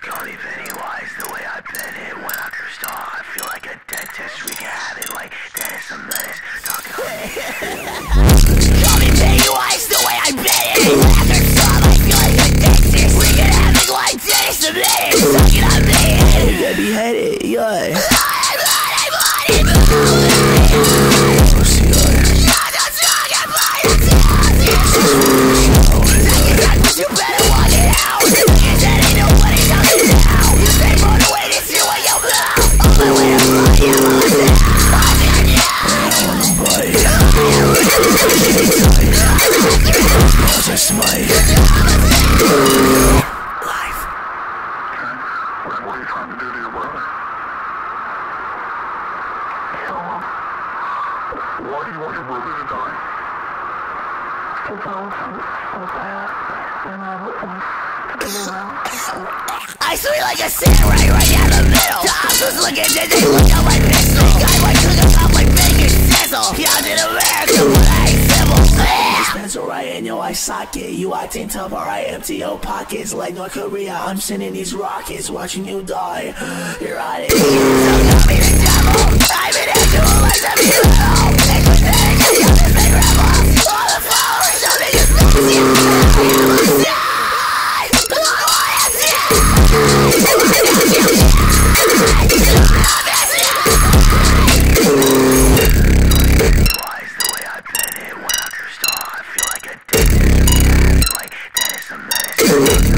Call me Pennywise, the way I bend it. When I curse off, I feel like a dentist. Reeking havoc like Dennis a menace. Talking on me. Call me Pennywise, the way I bend it. When I curse off, I feel like a dentist. Reeking havoc like Dennis a menace. Talking on me. Get beheaded, yeah. You better walk it out. That ain't nobody coming down. You stay motivated, see what you blow. On my way to find you, I'm a smite. Life. What are you trying to do to your brother? Kill him. Why do you want your brother to die? Because I'm so bad. I swing like a samurai right down the middle. The officers looking at they look at my pistol. Guy might cook us up like bacon sizzle. Yeah, I'm in America, but I ain't civil. This pencil right in your eye socket. You I think up, alright, empty your pockets. Like North Korea, I'm sending these rockets. Watching you die. You're on it. Don't call me the devil. I'm an angel like the hero. Take with me, you're the big rebel. All the followers, don't make us miss you. The way I bend it, when I curse off, I feel like a dentist. Like Dennis a menace.